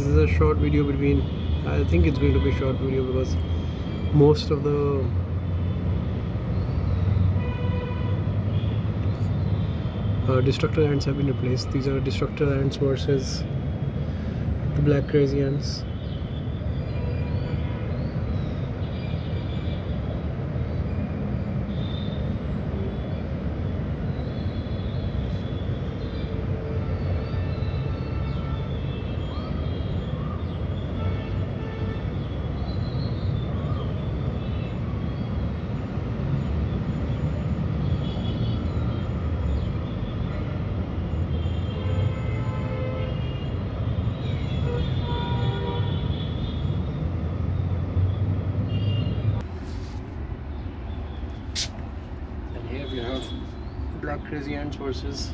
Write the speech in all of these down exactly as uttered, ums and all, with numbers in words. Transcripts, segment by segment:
is a short video between, I think it's going to be a short video because most of the uh, destructor ants have been replaced. These are destructor ants versus the black crazy ants. Here we have black crazy ants versus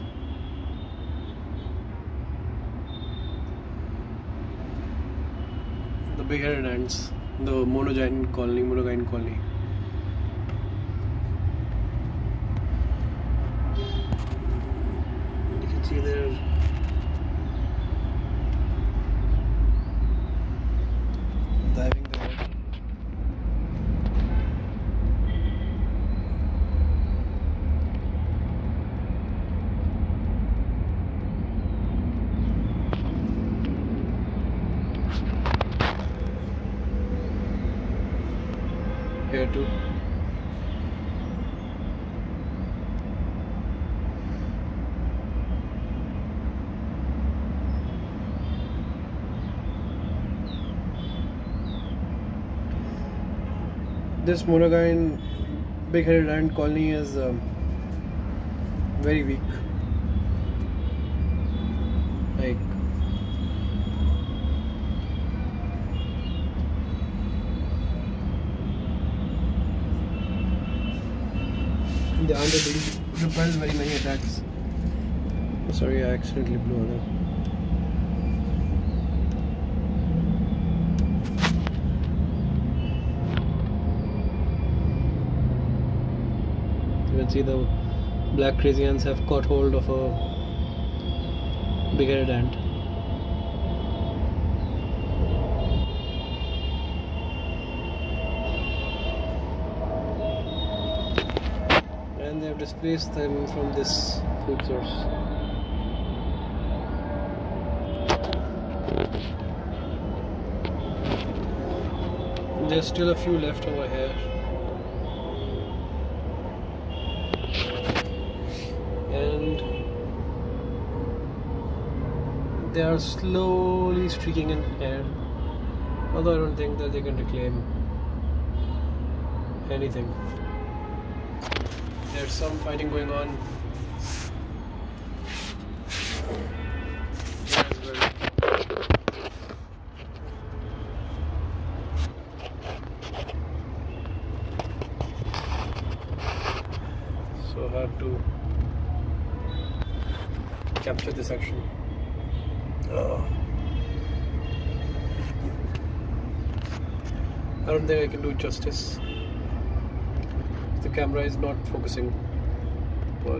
the big-headed ants, the monogyne colony, monogyne colony. You can see there diving the water. Here too. This monogyne big-headed ant colony is um, very weak. Like the ant repels very many attacks. Oh, sorry, I accidentally blew on it. You can see the black crazy ants have caught hold of a big-headed ant. And they have displaced them from this food source. There's still a few left over here. And they are slowly streaking in here. Although I don't think that they can reclaim anything. There's some fighting going on as well. So hard to capture this action. Oh. I don't think I can do it justice. The camera is not focusing, but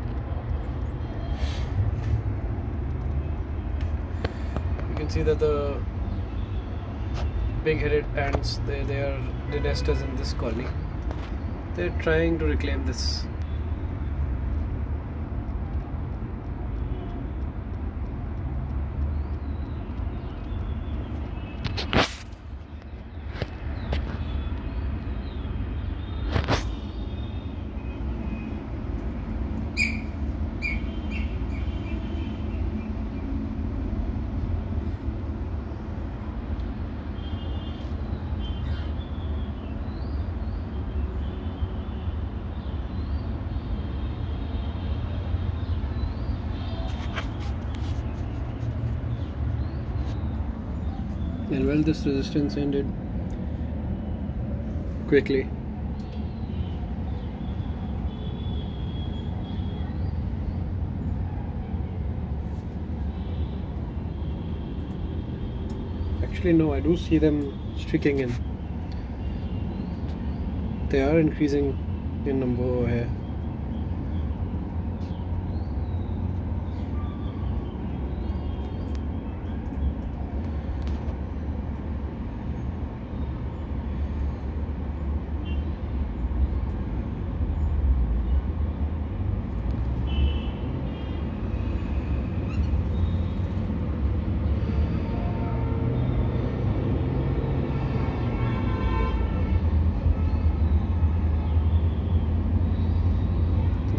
you can see that the big-headed ants, they, they are the nesters in this colony. They're trying to reclaim this. And well, this resistance ended quickly. Actually no, I do see them streaking in. They are increasing in number over here.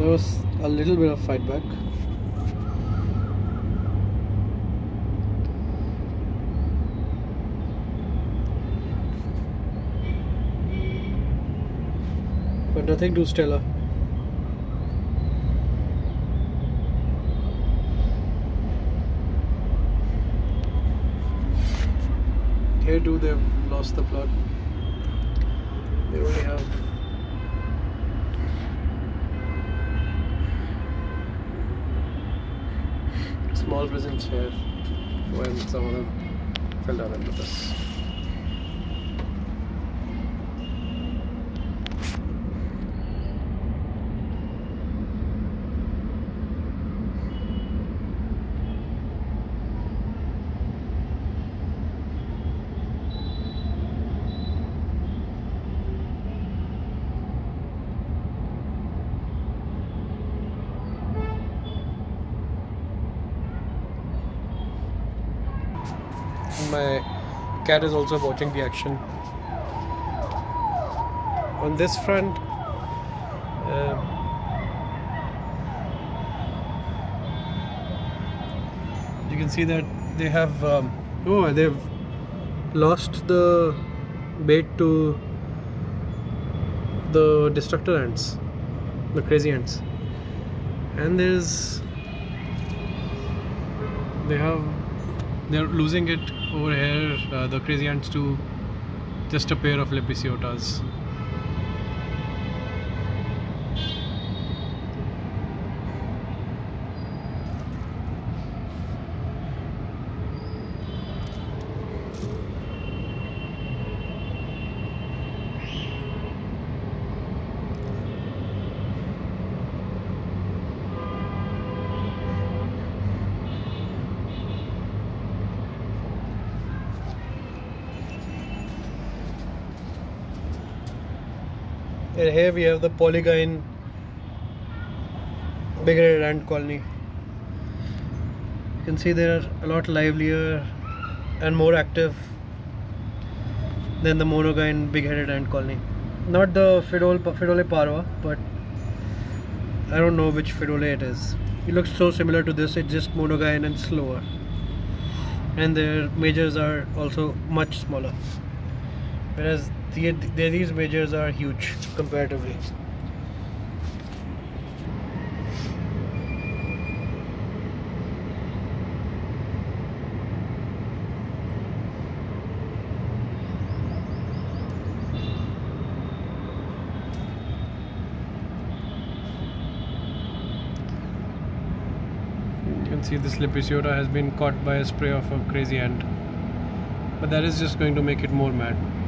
was a little bit of fight back. But nothing too stellar. Here too they've lost the plug. They only have small presence here when some of them fell down into this. My cat is also watching the action. On this front, uh, you can see that they have um, oh they've lost the bait to the destructor ants, the crazy ants, and there's they have they're losing it over here, uh, the crazy ants, to just a pair of Lepisiotas. And here we have the Polygyne big-headed ant colony. You can see they are a lot livelier and more active than the Monogyne big-headed ant colony. Not the Pheidole, Pheidole parva, but I don't know which Pheidole it is. It looks so similar to this, it's just Monogyne and slower. And their majors are also much smaller. Whereas the, the, these majors are huge comparatively. You can see this Lepisiota has been caught by a spray of a crazy ant. But that is just going to make it more mad.